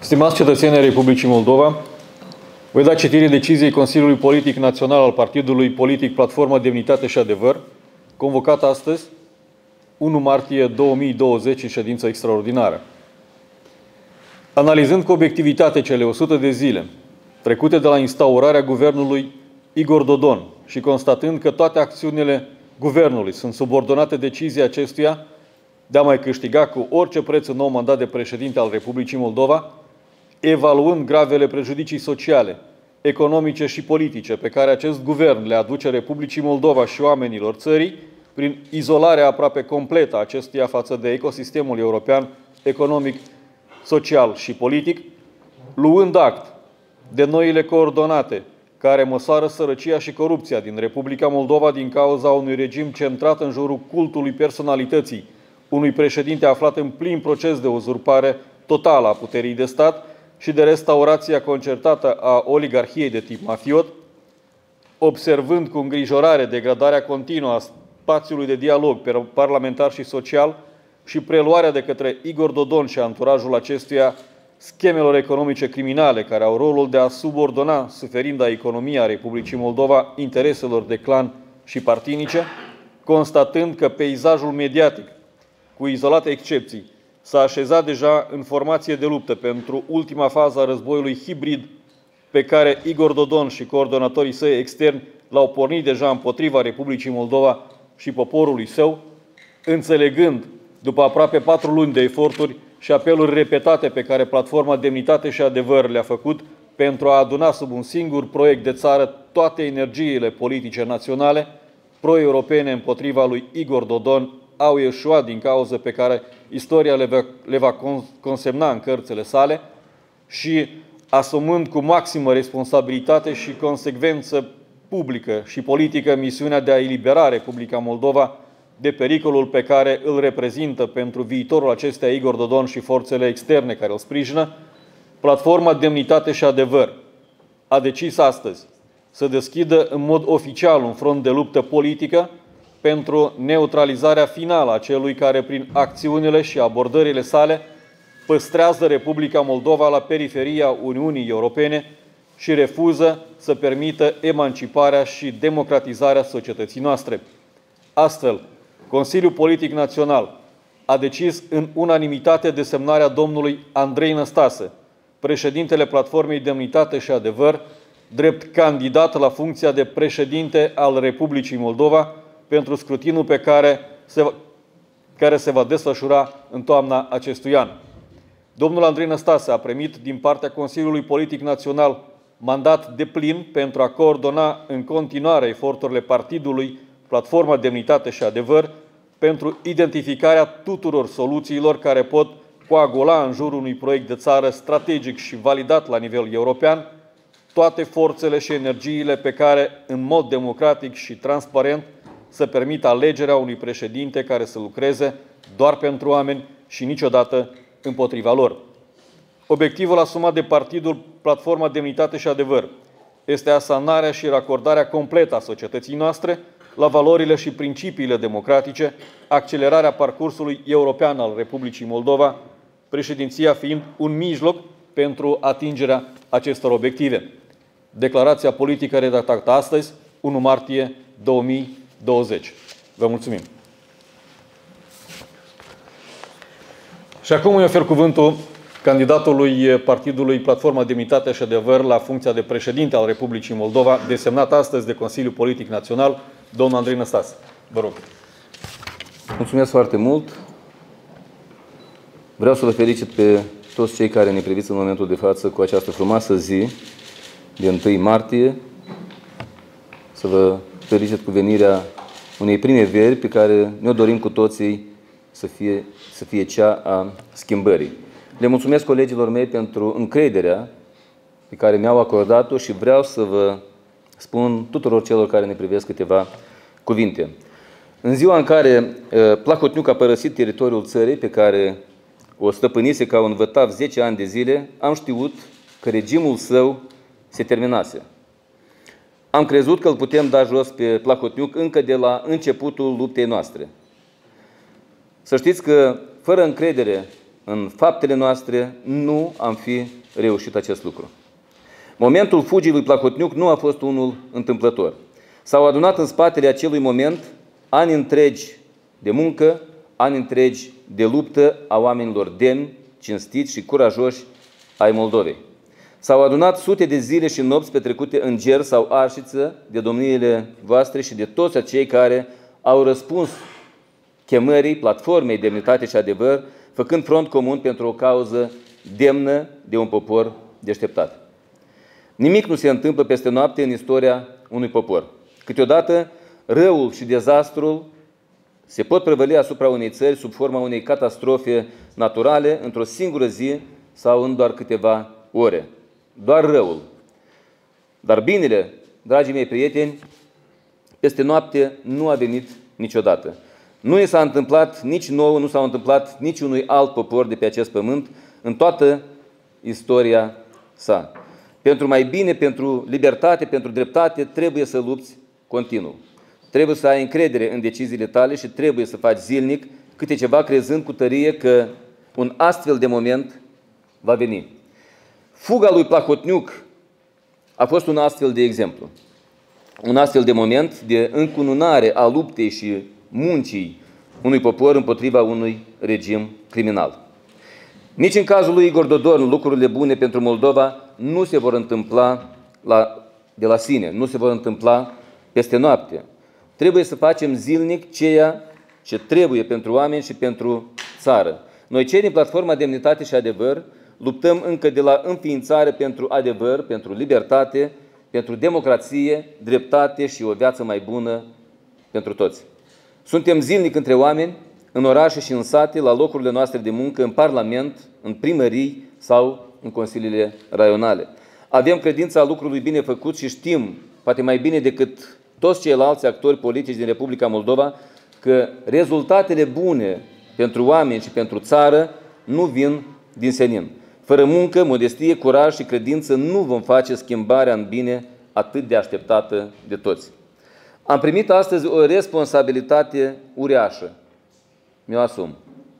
Stimați cetățeni ai Republicii Moldova, voi da citire deciziei Consiliului Politic Național al Partidului Politic Platforma Demnitate și Adevăr, convocată astăzi, 1 martie 2020, în ședință extraordinară. Analizând cu obiectivitate cele 100 de zile trecute de la instaurarea guvernului Igor Dodon și constatând că toate acțiunile guvernului sunt subordonate deciziei acestuia de a mai câștiga cu orice preț un nou mandat de președinte al Republicii Moldova, evaluând gravele prejudicii sociale, economice și politice pe care acest guvern le aduce Republicii Moldova și oamenilor țării, prin izolarea aproape completă a acestuia față de ecosistemul european, economic, social și politic, luând act de noile coordonate care măsoară sărăcia și corupția din Republica Moldova din cauza unui regim centrat în jurul cultului personalității, unui președinte aflat în plin proces de uzurpare totală a puterii de stat și de restaurația concertată a oligarhiei de tip mafiot, observând cu îngrijorare degradarea continuă a spațiului de dialog parlamentar și social și preluarea de către Igor Dodon și anturajul acestuia schemelor economice criminale care au rolul de a subordona suferinda economia Republicii Moldova intereselor de clan și partinice, constatând că peisajul mediatic, cu izolate excepții, s-a așezat deja în formație de luptă pentru ultima fază a războiului hibrid pe care Igor Dodon și coordonatorii săi externi l-au pornit deja împotriva Republicii Moldova și poporului său, înțelegând, după aproape 4 luni de eforturi și apeluri repetate pe care Platforma Demnitate și Adevăr le-a făcut pentru a aduna sub un singur proiect de țară toate energiile politice naționale, pro-europene împotriva lui Igor Dodon, au ieșuat din cauză pe care istoria le va consemna în cărțile sale și, asumând cu maximă responsabilitate și consecvență publică și politică misiunea de a elibera Republica Moldova de pericolul pe care îl reprezintă pentru viitorul acesteia Igor Dodon și forțele externe care îl sprijină, Platforma Demnitate și Adevăr a decis astăzi să deschidă în mod oficial un front de luptă politică pentru neutralizarea finală a celui care, prin acțiunile și abordările sale, păstrează Republica Moldova la periferia Uniunii Europene și refuză să permită emanciparea și democratizarea societății noastre. Astfel, Consiliul Politic Național a decis în unanimitate desemnarea domnului Andrei Năstase, președintele Platformei Demnitate și Adevăr, drept candidat la funcția de președinte al Republicii Moldova pentru scrutinul pe care se va desfășura în toamna acestui an. Domnul Andrei Năstase a primit din partea Consiliului Politic Național mandat deplin pentru a coordona în continuare eforturile partidului Platforma Demnitate și Adevăr pentru identificarea tuturor soluțiilor care pot coagula în jurul unui proiect de țară strategic și validat la nivel european toate forțele și energiile pe care, în mod democratic și transparent, să permită alegerea unui președinte care să lucreze doar pentru oameni și niciodată împotriva lor. Obiectivul asumat de partidul Platforma Demnitate și Adevăr este asanarea și racordarea completă a societății noastre la valorile și principiile democratice, accelerarea parcursului european al Republicii Moldova, președinția fiind un mijloc pentru atingerea acestor obiective. Declarația politică redactată astăzi, 1 martie 2020. Vă mulțumim. Și acum îi ofer cuvântul candidatului Partidului Platforma Demnitate și Adevăr la funcția de președinte al Republicii Moldova, desemnat astăzi de Consiliul Politic Național, domnul Andrei Năstase. Vă rog. Mulțumesc foarte mult. Vreau să vă felicit pe toți cei care ne priviți în momentul de față cu această frumoasă zi de 1 martie. Să vă felicit cu venirea unei primăveri pe care ne-o dorim cu toții să fie cea a schimbării. Le mulțumesc colegilor mei pentru încrederea pe care mi-au acordat-o și vreau să vă spun tuturor celor care ne privesc câteva cuvinte. În ziua în care Plahotniuc a părăsit teritoriul țării pe care o stăpânise ca un vătav 10 ani de zile, am știut că regimul său se terminase. Am crezut că îl putem da jos pe Plahotniuc încă de la începutul luptei noastre. Să știți că, fără încredere în faptele noastre, nu am fi reușit acest lucru. Momentul fugii lui Plahotniuc nu a fost unul întâmplător. S-au adunat în spatele acelui moment ani întregi de muncă, ani întregi de luptă a oamenilor demni, cinstiți și curajoși ai Moldovei. S-au adunat sute de zile și nopți petrecute în ger sau arșiță de domniile voastre și de toți acei care au răspuns chemării platformei Demnitate și Adevăr, făcând front comun pentru o cauză demnă de un popor deșteptat. Nimic nu se întâmplă peste noapte în istoria unui popor. Câteodată, răul și dezastrul se pot prăvăli asupra unei țări sub forma unei catastrofe naturale într-o singură zi sau în doar câteva ore. Doar răul. Dar binele, dragii mei prieteni, peste noapte nu a venit niciodată. Nu i s-a întâmplat nici nouă, nu s-a întâmplat niciunui alt popor de pe acest pământ în toată istoria sa. Pentru mai bine, pentru libertate, pentru dreptate, trebuie să lupți continuu. Trebuie să ai încredere în deciziile tale și trebuie să faci zilnic câte ceva, crezând cu tărie că un astfel de moment va veni. Fuga lui Plahotniuc a fost un astfel de exemplu. Un astfel de moment de încununare a luptei și muncii unui popor împotriva unui regim criminal. Nici în cazul lui Igor Dodon, lucrurile bune pentru Moldova nu se vor întâmpla de la sine, nu se vor întâmpla peste noapte. Trebuie să facem zilnic ceea ce trebuie pentru oameni și pentru țară. Noi, cei din Platforma Demnitate și Adevăr, luptăm încă de la înființare pentru adevăr, pentru libertate, pentru democrație, dreptate și o viață mai bună pentru toți. Suntem zilnic între oameni, în orașe și în sate, la locurile noastre de muncă, în Parlament, în primării sau în consiliile raionale. Avem credința lucrului bine făcut și știm, poate mai bine decât toți ceilalți actori politici din Republica Moldova, că rezultatele bune pentru oameni și pentru țară nu vin din senin. Fără muncă, modestie, curaj și credință nu vom face schimbarea în bine atât de așteptată de toți. Am primit astăzi o responsabilitate uriașă. Mi-o asum.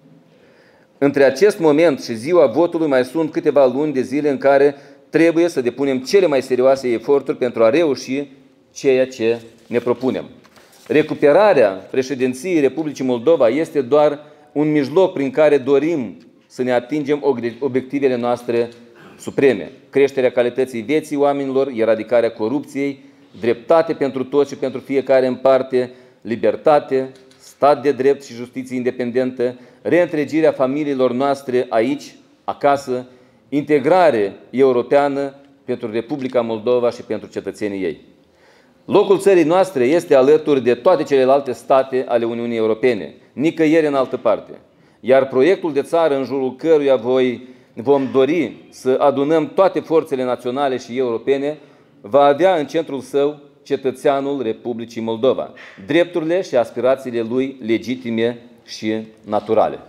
Între acest moment și ziua votului mai sunt câteva luni de zile în care trebuie să depunem cele mai serioase eforturi pentru a reuși ceea ce ne propunem. Recuperarea președinției Republicii Moldova este doar un mijloc prin care dorim să ne atingem obiectivele noastre supreme. Creșterea calității vieții oamenilor, eradicarea corupției, dreptate pentru toți și pentru fiecare în parte, libertate, stat de drept și justiție independentă, reîntregirea familiilor noastre aici, acasă, integrare europeană pentru Republica Moldova și pentru cetățenii ei. Locul țării noastre este alături de toate celelalte state ale Uniunii Europene, nicăieri în altă parte. Iar proiectul de țară în jurul căruia vom dori să adunăm toate forțele naționale și europene va avea în centrul său cetățeanul Republicii Moldova, drepturile și aspirațiile lui legitime și naturale.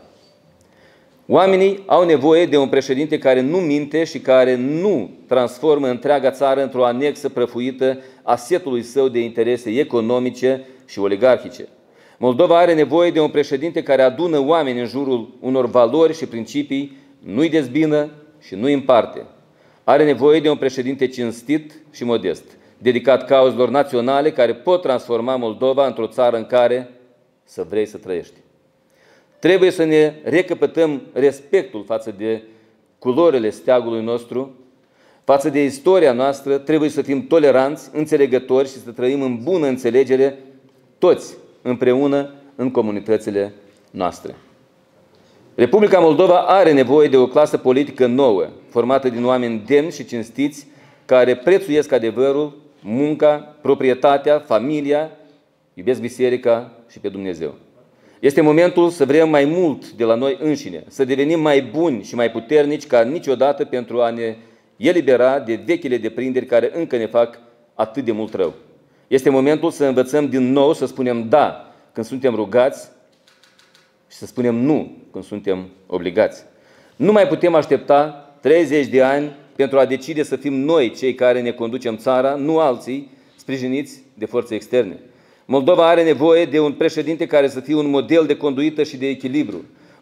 Oamenii au nevoie de un președinte care nu minte și care nu transformă întreaga țară într-o anexă prăfuită a setului său de interese economice și oligarhice. Moldova are nevoie de un președinte care adună oameni în jurul unor valori și principii, nu-i dezbină și nu-i împarte. Are nevoie de un președinte cinstit și modest, dedicat cauzelor naționale care pot transforma Moldova într-o țară în care să vrei să trăiești. Trebuie să ne recăpătăm respectul față de culorile steagului nostru, față de istoria noastră, trebuie să fim toleranți, înțelegători și să trăim în bună înțelegere toți împreună în comunitățile noastre. Republica Moldova are nevoie de o clasă politică nouă, formată din oameni demni și cinstiți, care prețuiesc adevărul, munca, proprietatea, familia, iubesc biserica și pe Dumnezeu. Este momentul să vrem mai mult de la noi înșine, să devenim mai buni și mai puternici ca niciodată pentru a ne elibera de vechile deprinderi care încă ne fac atât de mult rău. Este momentul să învățăm din nou să spunem da când suntem rugați și să spunem nu când suntem obligați. Nu mai putem aștepta 30 de ani pentru a decide să fim noi cei care ne conducem țara, nu alții, sprijiniți de forțe externe. Moldova are nevoie de un președinte care să fie un model de conduită și de echilibru,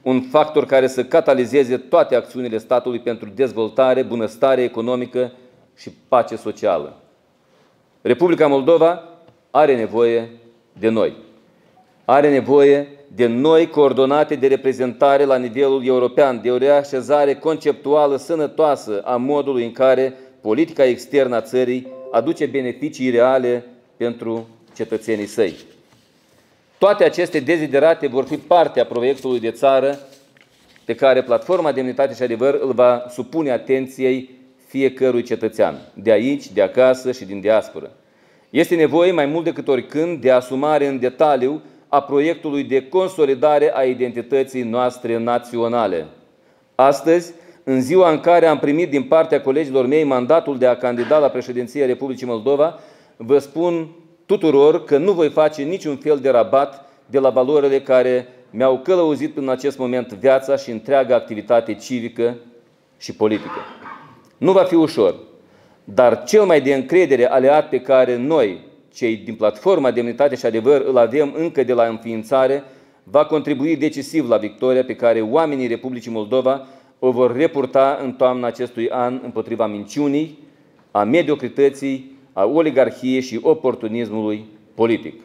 un factor care să catalizeze toate acțiunile statului pentru dezvoltare, bunăstare economică și pace socială. Republica Moldova are nevoie de noi. Are nevoie de noi coordonate de reprezentare la nivelul european, de o reașezare conceptuală sănătoasă a modului în care politica externă a țării aduce beneficii reale pentru cetățenii săi. Toate aceste deziderate vor fi parte a proiectului de țară pe care Platforma Demnitate și Adevăr îl va supune atenției fiecărui cetățean, de aici, de acasă și din diasporă. Este nevoie mai mult decât oricând de asumare în detaliu a proiectului de consolidare a identității noastre naționale. Astăzi, în ziua în care am primit din partea colegilor mei mandatul de a candida la președinția Republicii Moldova, vă spun tuturor că nu voi face niciun fel de rabat de la valorile care mi-au călăuzit până în acest moment viața și întreaga activitate civică și politică. Nu va fi ușor, dar cel mai de încredere aliat pe care noi, cei din Platforma Demnitate și Adevăr, îl avem încă de la înființare, va contribui decisiv la victoria pe care oamenii Republicii Moldova o vor repurta în toamna acestui an împotriva minciunii, a mediocrității, a oligarhiei și oportunismului politic.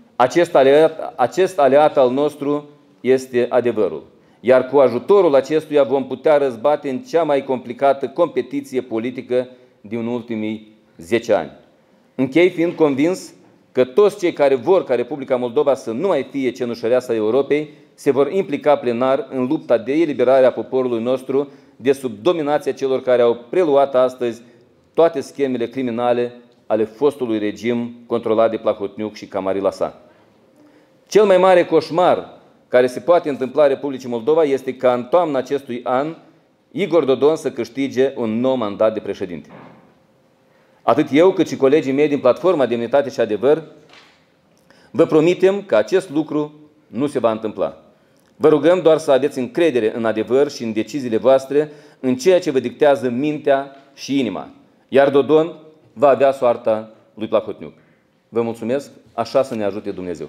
Acest aliat al nostru este adevărul, iar cu ajutorul acestuia vom putea răzbate în cea mai complicată competiție politică din ultimii 10 ani. Închei fiind convins că toți cei care vor ca Republica Moldova să nu mai fie cenușăreasa Europei se vor implica plenar în lupta de eliberare a poporului nostru de sub dominația celor care au preluat astăzi toate schemele criminale ale fostului regim controlat de Plahotniuc și camarila sa. Cel mai mare coșmar care se poate întâmpla Republicii Moldova este ca în toamna acestui an Igor Dodon să câștige un nou mandat de președinte. Atât eu cât și colegii mei din Platforma Demnitate și Adevăr vă promitem că acest lucru nu se va întâmpla. Vă rugăm doar să aveți încredere în adevăr și în deciziile voastre, în ceea ce vă dictează mintea și inima. Iar Dodon va avea soarta lui Plahotniuc. Vă mulțumesc, așa să ne ajute Dumnezeu.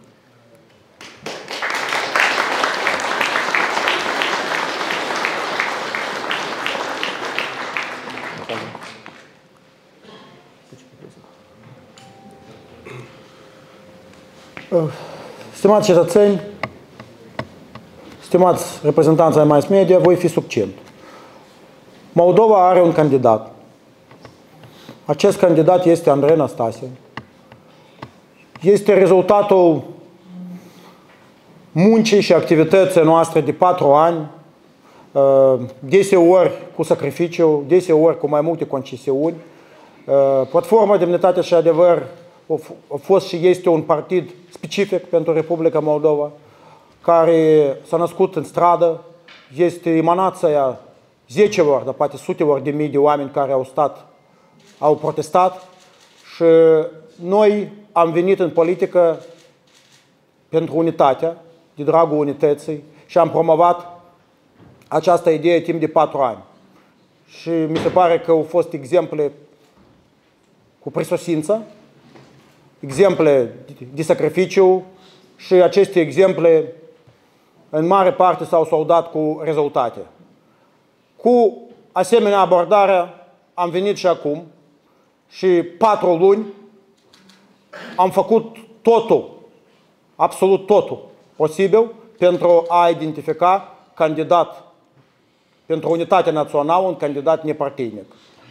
Stimați cetățeni, stimați reprezentanți ai mass media, voi fi succint. Moldova are un candidat. Acest candidat este Andrei Năstase. Este rezultatul muncii și activității noastre de 4 ani, deseori cu sacrificiu, deseori cu mai multe concesiuni. Platforma Demnitate și Adevăr a fost și este un partid specific pentru Republica Moldova, care s-a născut în stradă, este emanația zecilor, dar poate sutelor de mii de oameni care au protestat și noi am venit în politică pentru unitatea, de dragul unității și am promovat această idee timp de 4 ani. Și mi se pare că au fost exemple cu prisosință, exemple de sacrificiu și aceste exemple în mare parte s-au soldat cu rezultate. Cu asemenea abordare am venit și acum și 4 luni am făcut totul, absolut totul posibil pentru a identifica candidat pentru unitatea națională, un candidat nepartinic.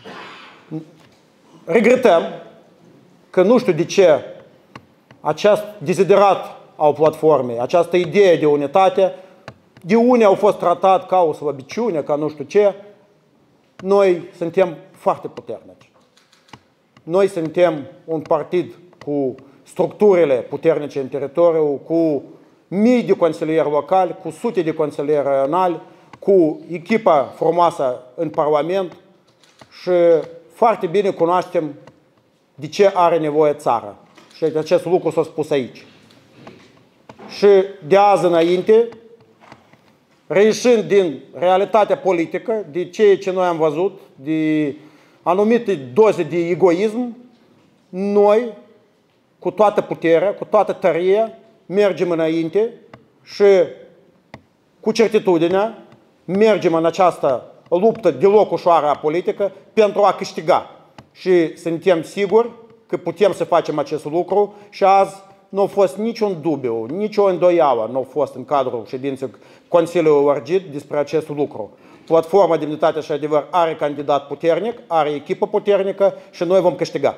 Regretăm că nu știu de ce acest deziderat al platformei, această idee de unitate, de unii au fost tratat ca o slăbiciune, ca nu știu ce. Noi suntem foarte puternici. Noi suntem un partid cu structurile puternice în teritoriu, cu mii de consilieri locali, cu sute de consilieri regionali, cu echipa frumoasă în Parlament și foarte bine cunoaștem de ce are nevoie țara. Și acest lucru s-a spus aici. Și de azi înainte, reieșind din realitatea politică, de ceea ce noi am văzut, de anumite doze de egoism, noi, cu toată puterea, cu toată tăria, mergem înainte și cu certitudinea, mergem în această luptă deloc ușoară a politică pentru a câștiga. Și suntem siguri că putem să facem acest lucru și azi nu a fost niciun dubiu, nicio îndoială nu a fost în cadrul ședinței Consiliului Lărgit despre acest lucru. Platforma Demnitate și Adevăr are candidat puternic, are echipă puternică și noi vom câștiga.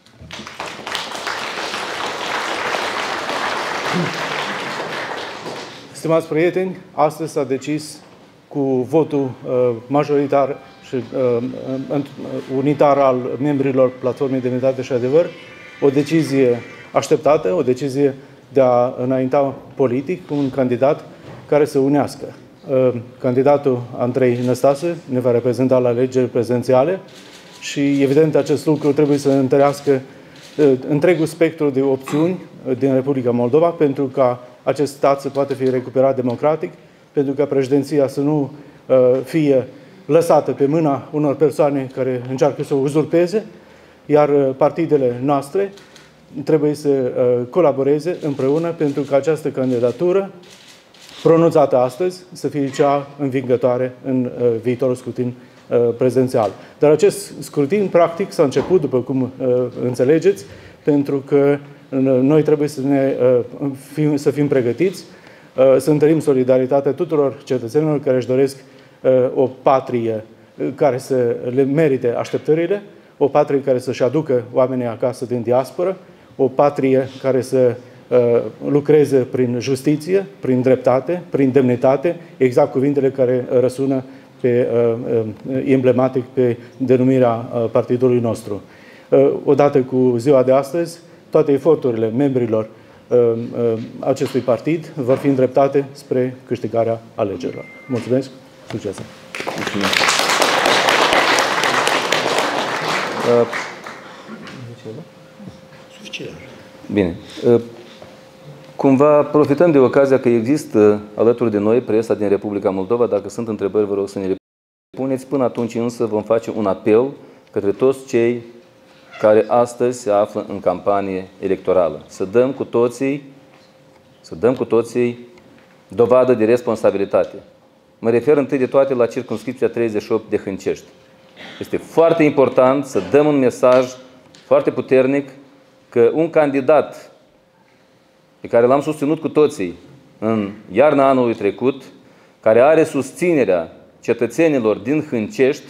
Stimați prieteni, astăzi s-a decis cu votul majoritar și unitar al membrilor Platformei Demnitate și Adevăr o decizie așteptată, o decizie de a înainta politic un candidat care să unească. Candidatul Andrei Năstase ne va reprezenta la alegeri prezidențiale și, evident, acest lucru trebuie să întărească întregul spectru de opțiuni din Republica Moldova pentru ca acest stat să poată fi recuperat democratic, pentru ca președinția să nu fie lăsată pe mâna unor persoane care încearcă să o uzurpeze, iar partidele noastre trebuie să colaboreze împreună pentru ca această candidatură pronunțată astăzi să fie cea învingătoare în viitorul scrutin prezidențial. Dar acest scrutin, practic, s-a început, după cum înțelegeți, pentru că noi trebuie să fim pregătiți, să întărim solidaritatea tuturor cetățenilor care își doresc o patrie care să le merite așteptările, o patrie care să-și aducă oamenii acasă din diasporă, o patrie care să lucreze prin justiție, prin dreptate, prin demnitate, exact cuvintele care răsună emblematic pe denumirea partidului nostru. Odată cu ziua de astăzi, toate eforturile membrilor acestui partid vor fi îndreptate spre câștigarea alegerilor. Mulțumesc! Succes! Mulțumesc! Bine. Cumva profităm de ocazia că există alături de noi presa din Republica Moldova. Dacă sunt întrebări, vă rog să ne le puneți. Până atunci însă vom face un apel către toți cei care astăzi se află în campanie electorală. Să dăm cu toții dovadă de responsabilitate. Mă refer întâi de toate la circumscripția 38 de Hâncești. Este foarte important să dăm un mesaj foarte puternic că un candidat pe care l-am susținut cu toții în iarna anului trecut, care are susținerea cetățenilor din Hâncești,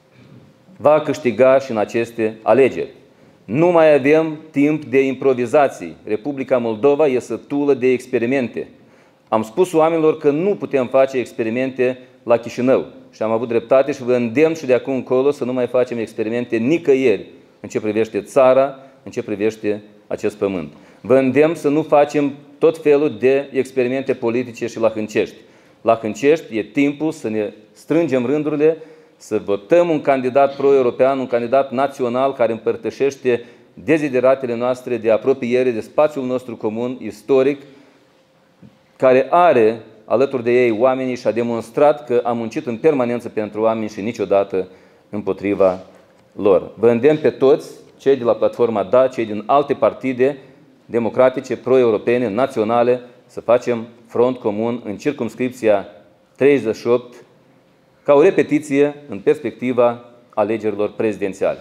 va câștiga și în aceste alegeri. Nu mai avem timp de improvizații. Republica Moldova e sătulă de experimente. Am spus oamenilor că nu putem face experimente la Chișinău și am avut dreptate și vă îndemn și de acum încolo să nu mai facem experimente nicăieri în ce privește țara, în ce privește acest pământ. Vă îndemn să nu facem tot felul de experimente politice și la Hâncești. La Hâncești e timpul să ne strângem rândurile, să votăm un candidat pro-european, un candidat național care împărtășește dezideratele noastre de apropiere de spațiul nostru comun, istoric, care are alături de ei oamenii și a demonstrat că a muncit în permanență pentru oameni și niciodată împotriva lor. Vă îndemn pe toți, cei de la Platforma Da, cei din alte partide democratice, pro-europene, naționale, să facem front comun în circumscripția 38 ca o repetiție în perspectiva alegerilor prezidențiale.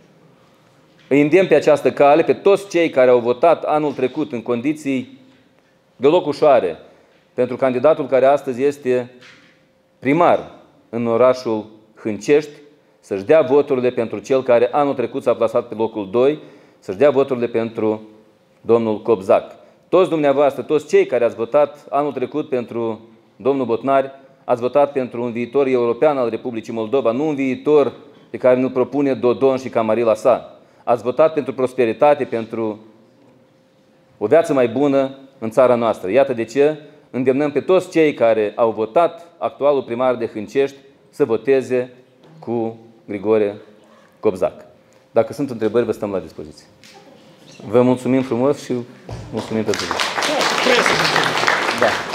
Îi îndemn pe această cale pe toți cei care au votat anul trecut în condiții deloc ușoare pentru candidatul care astăzi este primar în orașul Hâncești, să-și dea voturile pentru cel care anul trecut s-a plasat pe locul 2, să-și dea voturile pentru domnul Cobzac. Toți dumneavoastră, toți cei care ați votat anul trecut pentru domnul Botnari, ați votat pentru un viitor european al Republicii Moldova, nu un viitor pe care ne-l propune Dodon și camarila sa. Ați votat pentru prosperitate, pentru o viață mai bună în țara noastră. Iată de ce îndemnăm pe toți cei care au votat actualul primar de Hâncești să voteze cu Grigore Cobzac. Dacă sunt întrebări, vă stăm la dispoziție. Vă mulțumim frumos și mulțumim pentru toți. Da.